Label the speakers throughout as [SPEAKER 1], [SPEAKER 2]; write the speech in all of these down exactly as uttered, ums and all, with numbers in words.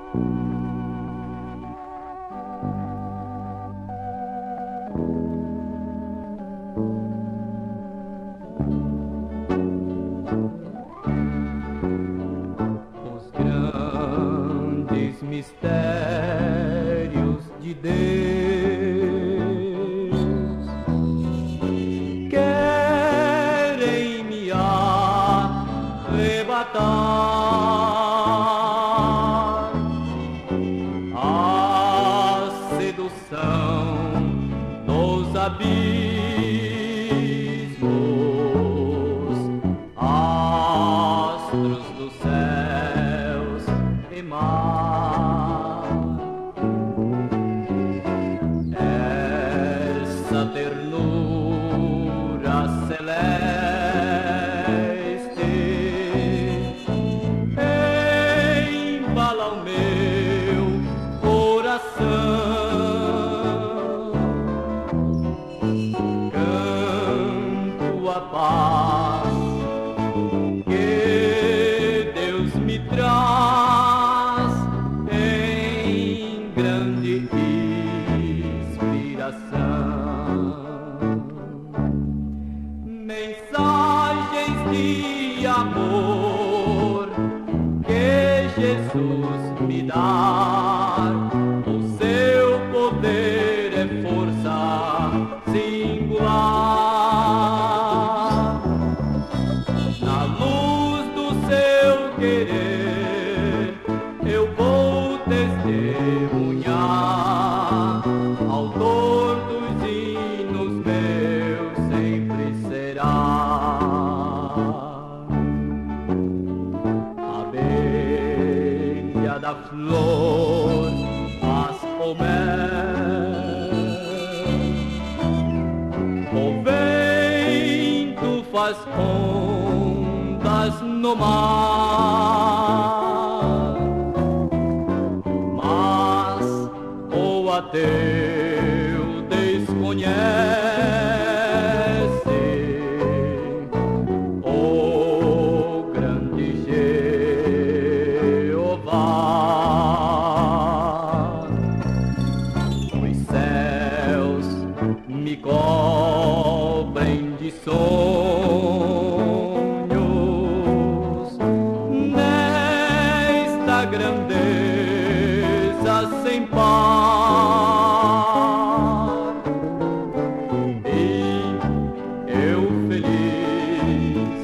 [SPEAKER 1] Os grandes mistérios de Deus querem me arrebatar. A sedução dos abismos, astros dos céus e mar. Essa ternura celeste embala o meu coração. Canto a paz que Deus me traz em grande inspiração. Mensagens de amor que Jesus me dá. O seu poder é força singular. Na luz do seu querer eu vou testemunhar. Autor dos hinos meus sempre será. Abelha da flor, faz o mel. O vento faz ondas no mar, mas o ateu desconhece o grande Jeová. Os céus me cobrem de sonhos nesta grandeza sem par, e eu feliz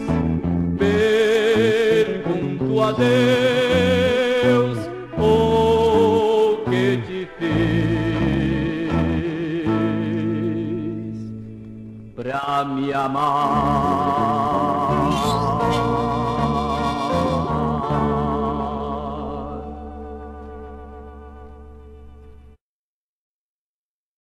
[SPEAKER 1] pergunto a Deus: o que te fiz pra me amar?